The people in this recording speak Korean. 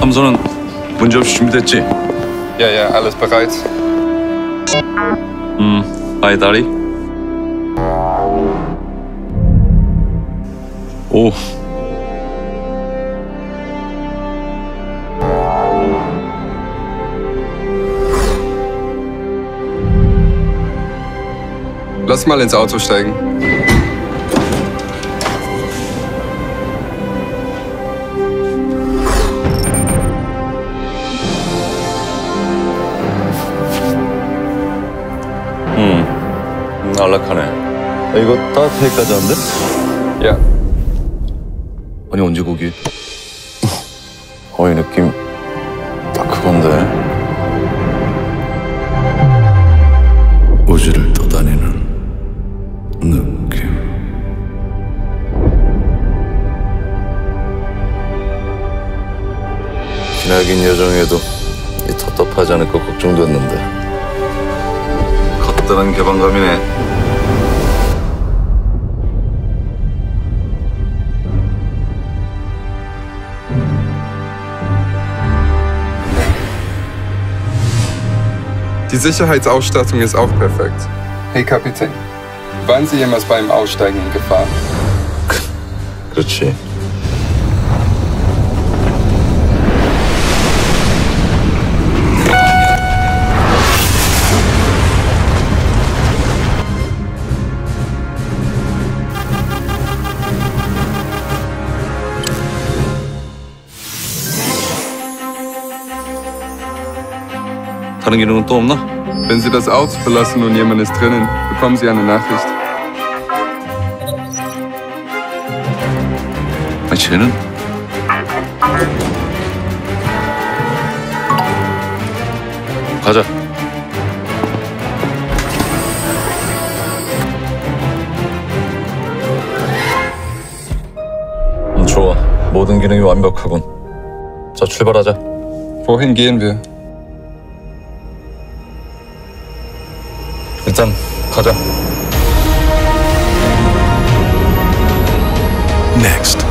함선은 문제없이 준비됐지? Ja, ja, alles bereit. Hi, Dari. 오. Lass mal ins Auto steigen. 안락하네. 이거 따뜻하게까지 하는데? Ja. 아니 언제 거기? 이 느낌 딱 그건데. 우주를 떠다니는 느낌. 기나긴 여정에도 이 답답하지 않을까 걱정됐는데. 걷다란 개방감이네. Die Sicherheitsausstattung ist auch perfekt. Hey Kapitän, waren Sie jemals beim Aussteigen in Gefahr? 그렇지. 다른 기능은 또 없나? Wenn Sie das Auto verlassen und jemand ist drinnen, bekommen Sie eine Nachricht. 아니 쟤는? 가자. 좋아. 모든 기능이 완벽하군. 자, 출발하자. Wohin gehen wir? 일단 가자. Next.